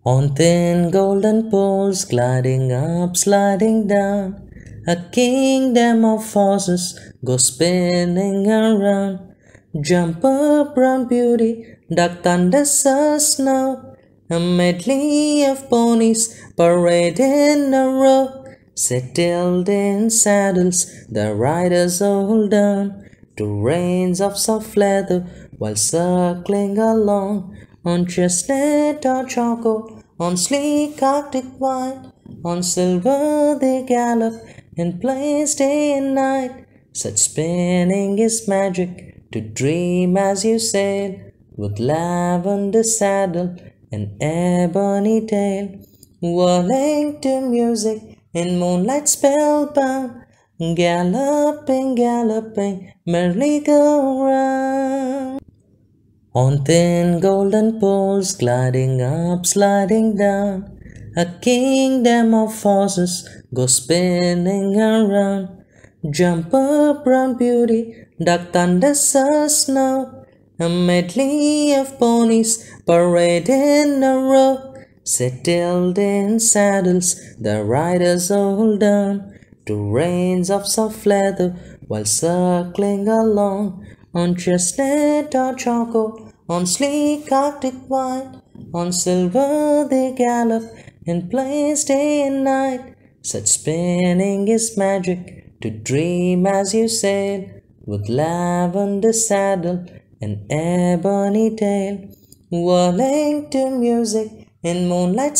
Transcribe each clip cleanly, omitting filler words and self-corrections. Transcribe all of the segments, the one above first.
On thin golden poles, gliding up, sliding down, a kingdom of horses go spinning around. Jump up, brown beauty, duck thunder, snow, a medley of ponies parade in a row. Settled in saddles, the riders hold on to reins of soft leather while circling along on chestnut or choco, on sleek Arctic white, on silver they gallop in place day and night. Such spinning is magic to dream as you sail with lavender saddle and ebony tail, whirling to music in moonlight spellbound, galloping, galloping, merrily go round. On thin golden poles, gliding up, sliding down, a kingdom of horses go spinning around. Jump up, brown beauty, duck thunder, snow, a medley of ponies parade in a row. Settled in saddles, the riders hold on to reins of soft leather while circling along on chestnut or choco, on sleek Arctic white, on silver they gallop in place day and night. Such spinning is magic to dream as you sail with lavender saddle and ebony tail, whirling to music in moonlight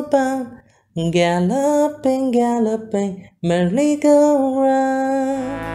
spellbound, galloping, galloping, merrily go round.